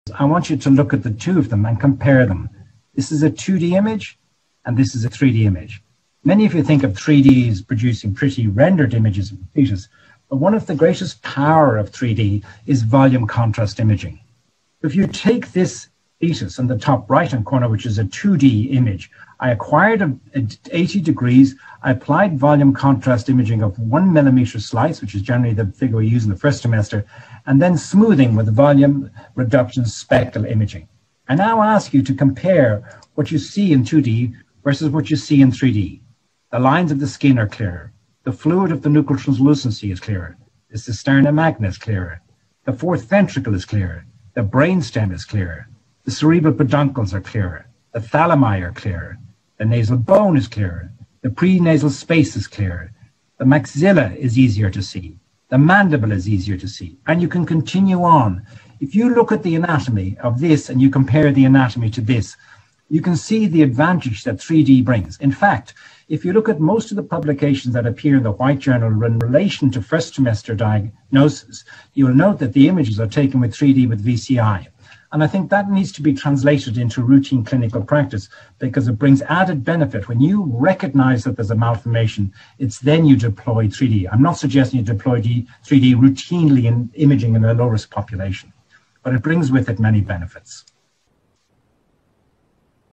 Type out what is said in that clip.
I want you to look at the two of them and compare them. This is a 2D image, and this is a 3D image. Many of you think of 3D as producing pretty rendered images of the fetus, but one of the greatest power of 3D is volume contrast imaging. If you take this fetus in the top right-hand corner, which is a 2D image, I acquired at 80 degrees, I applied volume contrast imaging of 1 millimeter slice, which is generally the figure we use in the first trimester, and then smoothing with volume reduction spectral imaging. I now ask you to compare what you see in 2D versus what you see in 3D. The lines of the skin are clearer. The fluid of the nuchal translucency is clearer. The cisterna magna is clearer. The fourth ventricle is clearer. The brainstem is clearer. The cerebral peduncles are clearer. The thalami are clearer. The nasal bone is clearer. The prenasal space is clearer. The maxilla is easier to see. The mandible is easier to see. And you can continue on. If you look at the anatomy of this and you compare the anatomy to this, you can see the advantage that 3D brings. In fact, if you look at most of the publications that appear in the White Journal in relation to first trimester diagnosis, you'll note that the images are taken with 3D with VCI. And I think that needs to be translated into routine clinical practice because it brings added benefit. When you recognize that there's a malformation, it's then you deploy 3D. I'm not suggesting you deploy 3D routinely in imaging in a low-risk population, but it brings with it many benefits.